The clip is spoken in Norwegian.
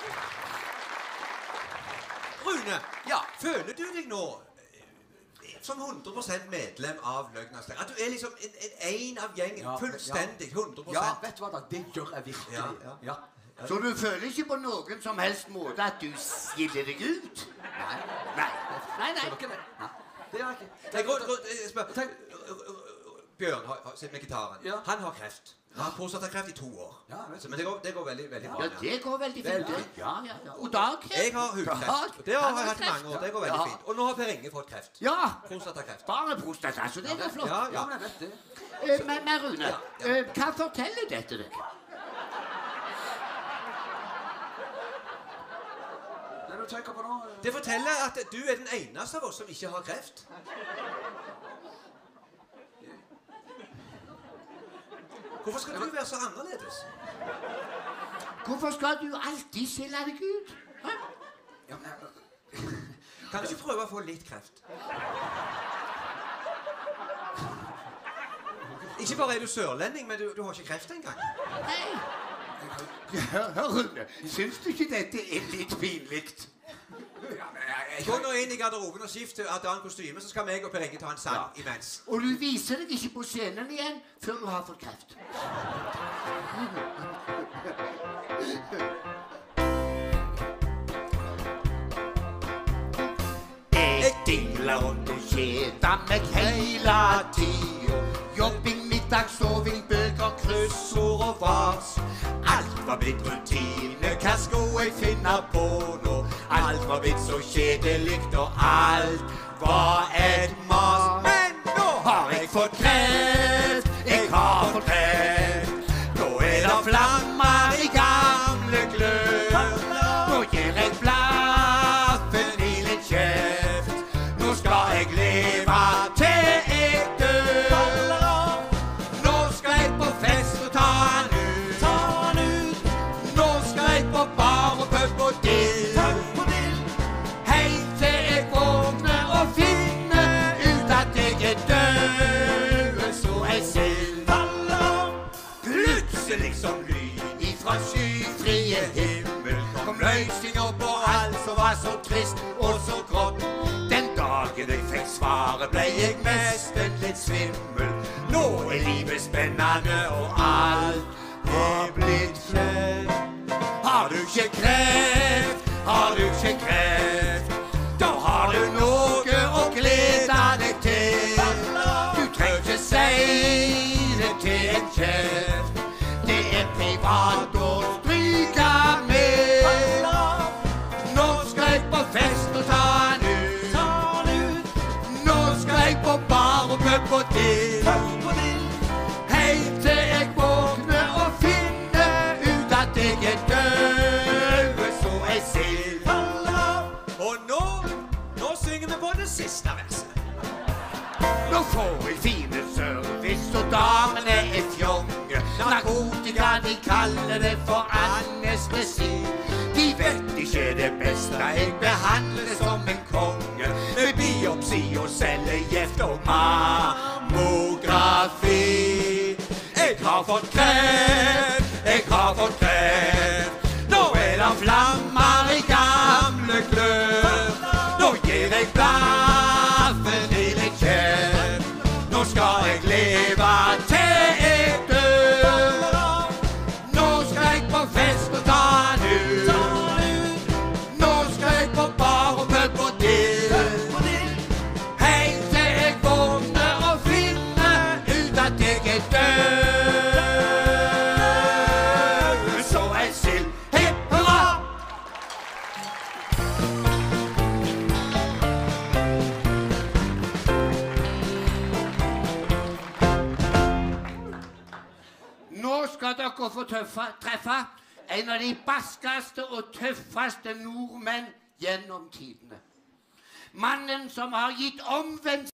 Rune, ja, føler du deg nå som 100% medlem av Løgnaslaget? At du liksom en av gjengen, fullstendig, 100%? Ja, vet du hva da? Det gjør jeg virkelig. Ja. Så du føler ikke på noen som helst måte at du skiller deg ut? Nei. Det var ikke det. Det gjør jeg ikke. Bjørn sitter med gitaren. Han har kreft. Han har prostatakreft i 2 år. Men det går veldig bra. Ja, det går veldig fint. Ja. Og Dag? Jeg har hudkreft. Det har jeg hatt i mange år. Det går veldig fint. Og nå har Per Inge fått kreft. Ja. Prostatakreft. Bare prostata, så det er flott. Ja. Men jeg vet det. Men Rune, hva forteller dette deg? Det du tenker på nå... Det forteller at du er den eneste av oss som ikke har kreft. Hvorfor skal du være så annerledes? Hvorfor skal du alltid skille deg ut? Ja, men... Kan du ikke prøve å få litt kreft? Ikke bare er du sørlending, men du har ikke kreft engang. Nei. Ja, Rune, syns du ikke dette er litt pinligt? Gå nå inn i garderoben og skift til et annet kostyme, så skal meg og Per Inge ta en sang imens. Og du viser deg ikke på scenen igjen før du har fått kreft. Jeg dingler rundt og kjeder meg hele tiden. Jobbing, middag, soving, bøker, kryssord og vas. Alt var blitt rutine, hva skulle jeg finne på nå? Alt var blitt så kjedelikt, og alt var et mas. Men nå har jeg fått kreft, jeg har fått kreft. Nå er det flammer i gamle glør. Nå gir jeg blaffen i litt kjeft. Nå skal jeg leve til jeg dør. Nå skal jeg på fest og ta den ut. Nå skal jeg på bar og pub og dill. Helt til jeg våkner og finner ut at jeg er død. Så jeg sild. Plutselig som lyn ifra skyfrie himmel kom løsninger på alt som var så trist og så grått. Den dagen jeg fikk svaret ble jeg nesten litt svimmel. Nå er livet spennende og alt er blitt flett. Har du ikke kreft, har du ikke kreft, da har du noe å glede deg til. Du trenger ikke si det til en kjeft, det er privat å stryke med. Nå skal jeg på fest og ta den ut. Nå skal jeg på bar og pub og dill. Helt til jeg våkner og finner ut at jeg er død, så jeg sild. Og nå synger vi på det siste verset. Nå får jeg fine service, og damene er fjonge. Narkotika, de kaller det for anestesi. De vet ikke det beste, jeg behandler det som en konge. Med biopsi og cellegift og mammografi. Jeg har fått kreft, jeg har fått kreft. Nå er det flammer i gamle glør. Nå gir jeg blaffen i litt kjeft. Nå skal jeg leve til jeg dør. Nå skal jeg på fest og ta den ut. Nå skal jeg på bar og pub og dill. Helt til jeg våkner og finner ut at jeg er død. Så jeg sild. Hipp hurra! Nå skal dere få treffe en av de barskeste og tøffeste nordmenn gjennom tidene. Mannen som har gitt omvendt